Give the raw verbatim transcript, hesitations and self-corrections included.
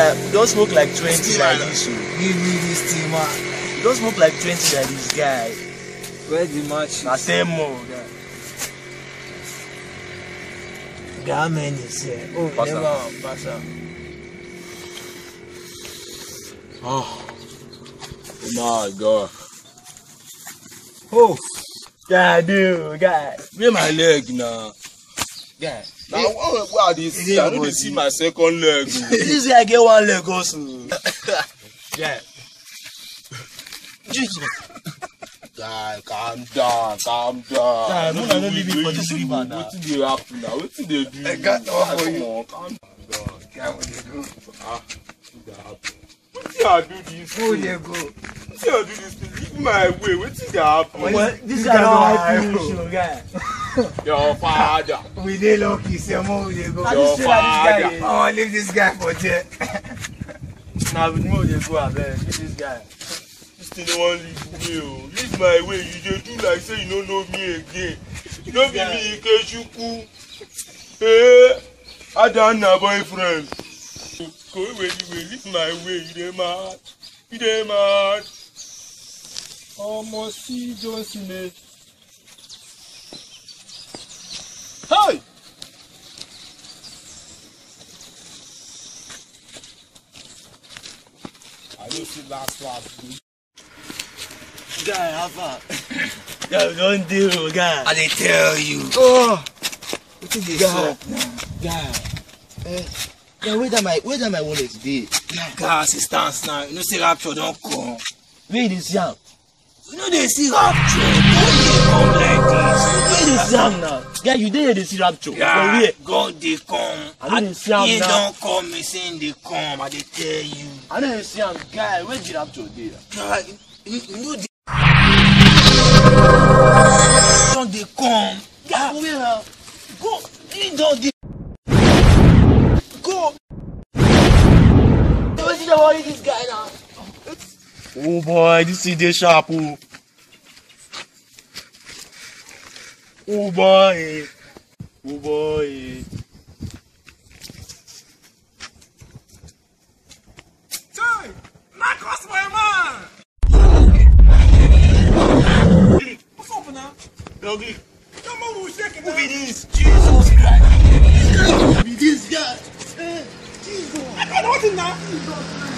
guy, you don't smoke like twenty like this. Give me this thing, man. You don't smoke like twenty like this guy. Where's the match? Na ten more, guy. How many say? Oh, Pass never am. pass am. Oh my god. Oh, Guy, dude, guy. Where my leg now? Guy. Now what what they see? I don't see my second leg. This guy get one leg also. Yeah. Jesus. Guy, calm down, calm down. Guy, no, I don't leave you for this river now. What did they happen now? What did they do? I got one for you. Come on, calm down. can't let go. Ah, what did happen? What did I do this? Who they go? What did I do this? Leave my way. What did happen? Well, this guy don't help you, show, guy. Your father. We dey lucky, say more we dey go. I Your just feel like this guy. father. I want to leave this guy for there. Now with me, they go abeg. Leave this guy. This thing don't want leave me. Oh. Leave my way. You dey do like say you don't know me again. You don't be me Ikechukwu. Hey, Adana boyfriend. Go away, leave my way. You dey mad. You dey mad. Almost see Johnson. Hey! I don't see last last. Guy, how far? Guy, don't deal, guy. I dey tell you. Oh, What is this guy. up now? Guy. Eh, guy, where that my where that my wallet dey? Guy, assistance now. You know, say rapture don't come. Where you dey see am? You know, they see rapture. Don't dey come like this. Where you dey see am now? Guy, you dey here dey see rapture. For Yeah, where? God they come. I no dey see am He now. don't come, me saying they come. I dey tell you. I no dey see am. Guy, where the rapture dey? God, you, you know the don't they come. Guy, for where now? Go. He don't dey go. Wetin dey worry this guy now? Oh boy, this thing dey sharp oh. Oh boy. Oh boy. Hey, Marcus, my man. What's up now? Ugly. Come on, we're shaking. Who be this? Jesus Christ. Who be this guy? Eh, Jesus. I don't know what in now.